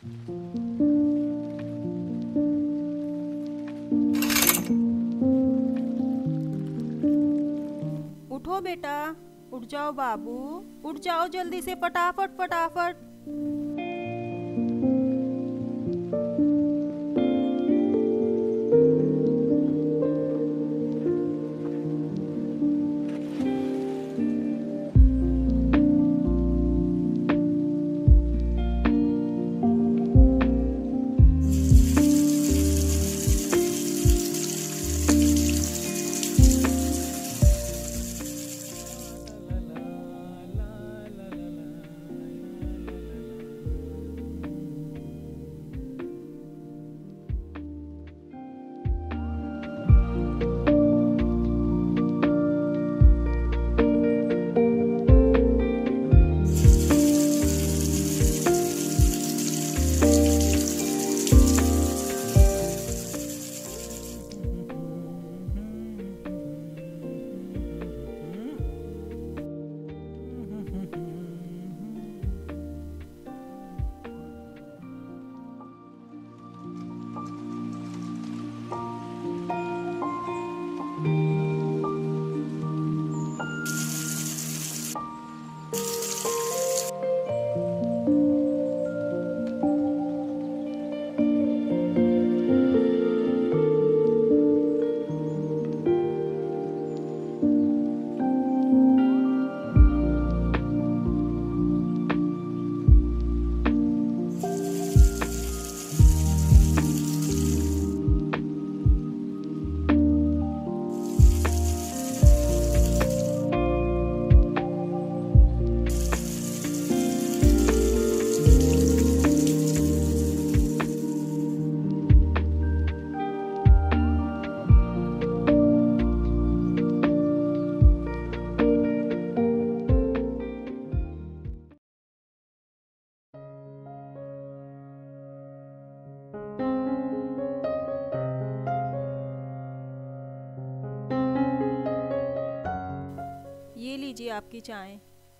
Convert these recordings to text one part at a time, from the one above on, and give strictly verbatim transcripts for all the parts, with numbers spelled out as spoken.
उठो बेटा, उठ जाओ बाबू, उठ जाओ जल्दी से, फटाफट फटाफट। ये लीजिए आपकी चाय।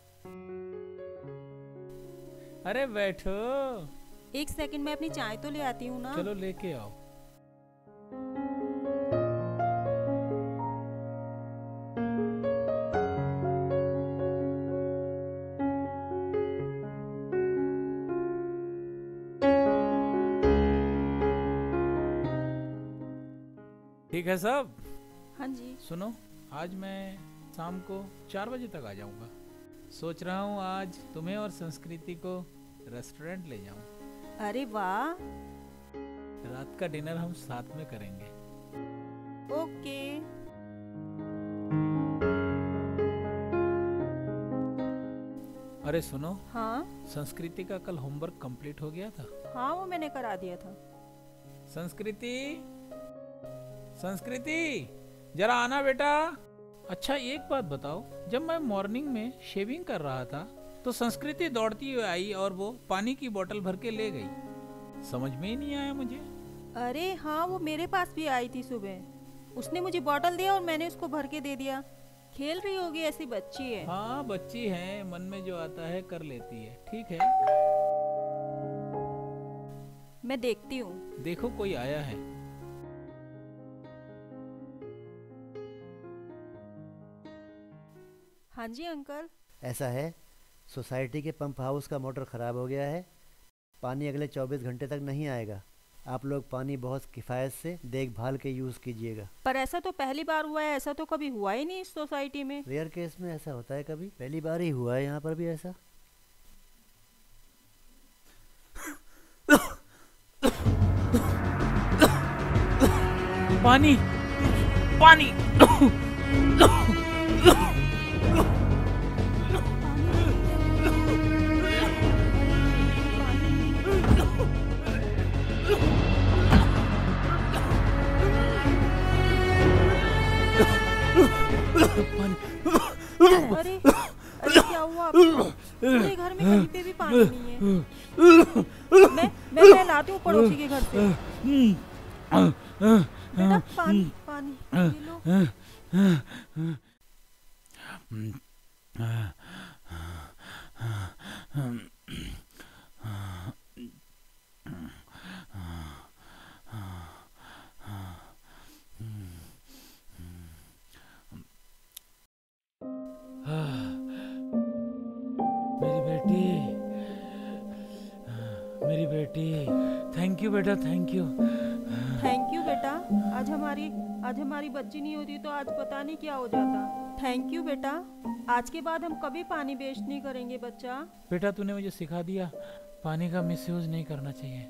अरे बैठो। एक सेकंड में अपनी चाय तो ले आती हूँ ना। चलो लेके आओ। ठीक है सब। हाँ जी। सुनो, आज मैं शाम को चार बजे तक आ जाऊंगा। सोच रहा हूँ आज तुम्हें और संस्कृति को रेस्टोरेंट ले जाऊं। अरे वाह। रात का डिनर हम साथ में करेंगे। ओके। अरे सुनो। हाँ। संस्कृति का कल होमवर्क कंप्लीट हो गया था। हाँ, वो मैंने करा दिया था। संस्कृति, संस्कृति जरा आना बेटा। अच्छा एक बात बताओ, जब मैं मॉर्निंग में शेविंग कर रहा था तो संस्कृति दौड़ती हुई आई और वो पानी की बोतल भर के ले गई। समझ में ही नहीं आया मुझे। अरे हाँ, वो मेरे पास भी आई थी सुबह। उसने मुझे बोतल दिया और मैंने उसको भर के दे दिया। खेल रही होगी, ऐसी बच्ची है। हाँ बच्ची है, मन में जो आता है कर लेती है। ठीक है, मैं देखती हूँ। देखो कोई आया है। हाँ जी अंकल। ऐसा है, सोसाइटी के पंप हाउस का मोटर ख़राब हो गया है। पानी अगले चौबीस घंटे तक नहीं आएगा। आप लोग पानी बहुत किफ़ायत से देखभाल के यूज़ कीजिएगा। पर ऐसा तो पहली बार हुआ है, ऐसा तो कभी हुआ ही नहीं इस सोसाइटी में। रेयर केस में ऐसा होता है, कभी पहली बार ही हुआ है यहाँ पर भी ऐसा। पानी पानी अरे अरे क्या हुआ आपको? पूरे घर में कहीं पे भी पानी नहीं है। मैं मैं मैं लाती हूँ पड़ोसी के घर से। बेटा पानी पानी ये लो। मेरी बेटी, मेरी बेटी, थैंक यू बेटा, थैंक यू। थैंक यू बेटा। आज हमारी आज हमारी बच्ची नहीं होती तो आज पता नहीं क्या हो जाता। थैंक यू बेटा। आज के बाद हम कभी पानी वेस्ट नहीं करेंगे बच्चा। बेटा तूने मुझे सिखा दिया पानी का मिसयूज नहीं करना चाहिए।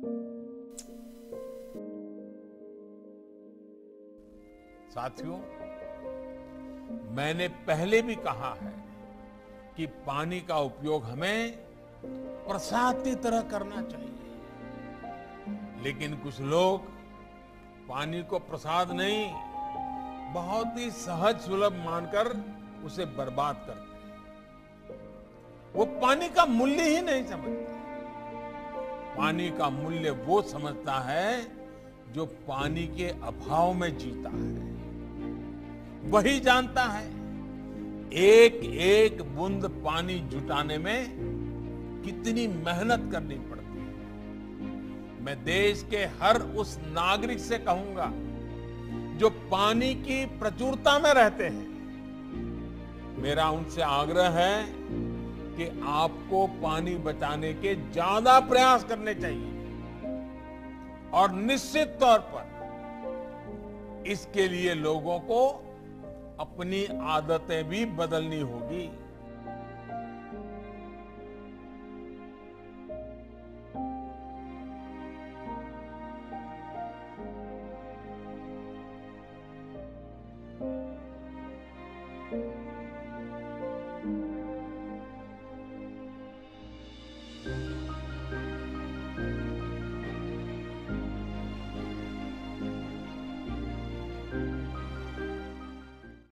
साथियों, मैंने पहले भी कहा है कि पानी का उपयोग हमें प्रसाद की तरह करना चाहिए, लेकिन कुछ लोग पानी को प्रसाद नहीं, बहुत ही सहज सुलभ मानकर उसे बर्बाद करते हैं। वो पानी का मूल्य ही नहीं समझते। पानी का मूल्य वो समझता है जो पानी के अभाव में जीता है। वही जानता है एक एक बूंद पानी जुटाने में कितनी मेहनत करनी पड़ती है। मैं देश के हर उस नागरिक से कहूंगा जो पानी की प्रचुरता में रहते हैं, मेरा उनसे आग्रह है कि आपको पानी बचाने के ज्यादा प्रयास करने चाहिए और निश्चित तौर पर इसके लिए लोगों को अपनी आदतें भी बदलनी होगी।